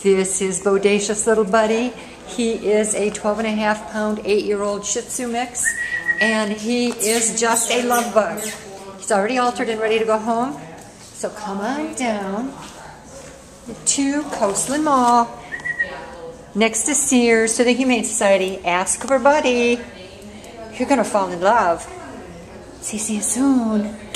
This is Bodacious Little Buddy. He is a 12.5-pound, 8-year-old Shih Tzu mix, and he is just a love bug. He's already altered and ready to go home, so come on down to Coastland Mall, next to Sears, to the Humane Society. Ask for Buddy. You're gonna fall in love. See you soon.